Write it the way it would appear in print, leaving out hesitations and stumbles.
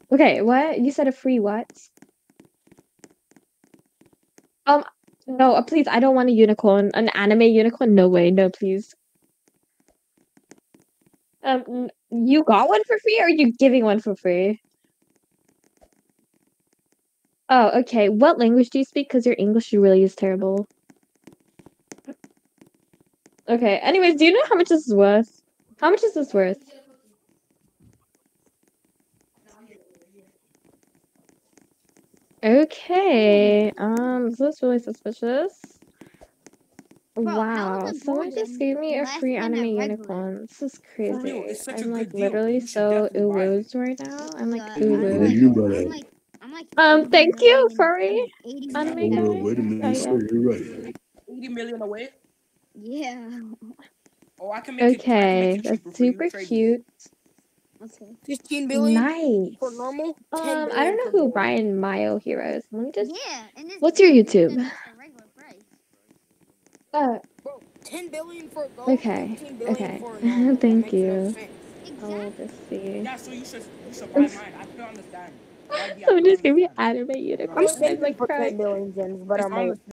Okay, what? You said a free what? Um, no, please, I don't want a unicorn. An anime unicorn? No way, no, please. You got one for free or are you giving one for free? Oh, okay. What language do you speak? Because your English really is terrible. Okay, anyways, do you know how much this is worth? How much is this worth? Okay, this is really suspicious. Bro, how Wow, is a someone just gave me a less free than anime a regular? unicorn. This is For real, crazy. it's such a I'm like good deal. literally You should so definitely buy it. right now. I'm like Yeah, Where you bought I'm it? like I'm like Thank you, furry 80 anime million. Oh, guy. wait a Yeah, minute, yeah. sir, you're right. 80 million away. Yeah. Oh, I can make it Okay, cheaper that's for you. super Trade me. cute. Okay. 15 billion for Nice. normal, 10 I don't billion know for who gold. Brian Mayo Hero is. Let me just. Yeah, and this What's your game YouTube? that's the regular price. Uh, Bro, 10 billion for gold, okay, 15 billion okay. for normal. That Thank makes no you. sense. I'll Exactly. just see. Yeah, so you should buy mine. I can understand. YB, I Someone can just gave me understand. anime I'm unicorn. I'm saving like for crying. 10 billion gems, but I'm